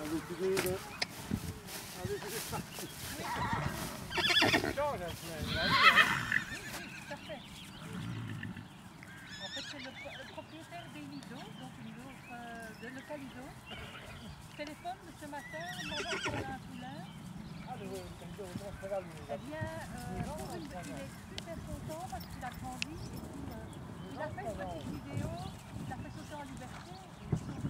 Allez, c'est parti. Change un peu. Parfait. En fait, c'est le propriétaire des Lido, donc de local Lido. Téléphone ce matin, demandant si on a un poulain. Ah, le Lido, on se regarde. Eh bien, il est super content parce qu'il a grandi et puis il a fait une petite vidéo, il a fait sauter en liberté.